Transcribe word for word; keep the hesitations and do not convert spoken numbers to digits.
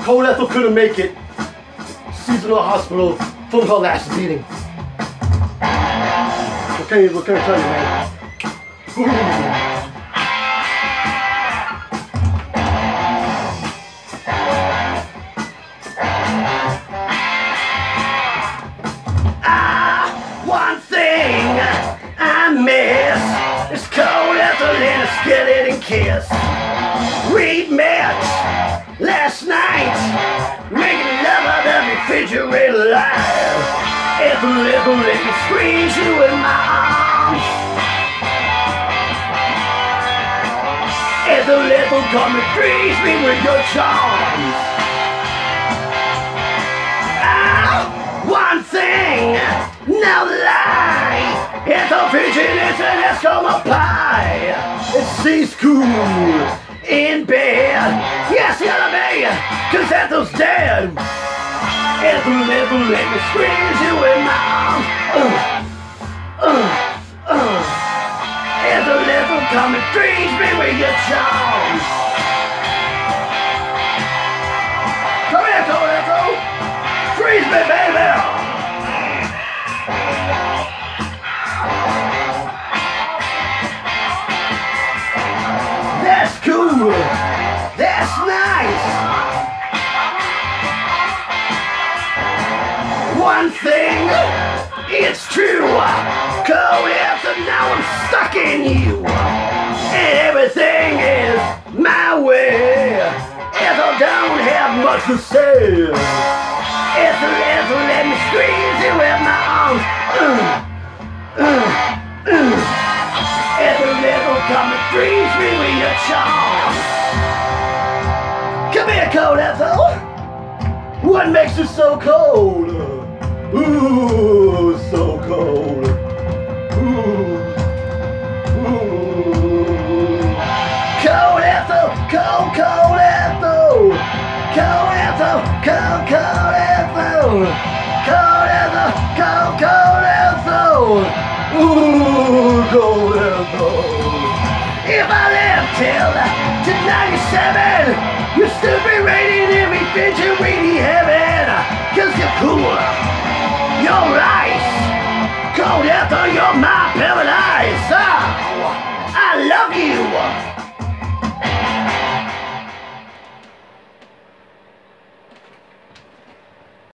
Cold Ethel couldn't make it. Seasonal hospital. Phone call last meeting. What can, you, what can I tell you, man? Ah, one thing I miss is Cold Ethel and a skeleton kiss. We met last night, making love out of the refrigerator light. Ethel, Ethel, let me squeeze you in my arms. Ethel, Ethel, come and freeze me with your charms. Ah, one thing, no lie. Ethel pigeon is an Eskimo pie. It's sea school in bed. Yes, yellow me, cause Ethel's dead. Ethel, Ethel, let me squeeze you in my arms. Uh, uh, uh. Ethel, Ethel, come and freeze me with your charms. Come here, Cold Ethel. Freeze me, baby. That's cool. That's nice. One thing, it's true. Cold Ethel, now I'm stuck in you. And everything is my way. Ethel don't have much to say. Ethel, Ethel, let me squeeze you with my arms. Uh, uh, uh. Ethel, Ethel, come and freeze me with your charms. Come here, Cold Ethel. What makes you so cold? Ooh, so cold. Ooh, ooh. Cold Ethel, cold, cold Ethel. Cold Ethel, cold, cold Ethel. Cold Ethel, cold, cold Ethel. Ooh, cold Ethel. If I live till to ninety-seven, you'll still be raining in me, fidget weedy heaven. Cause you're cool.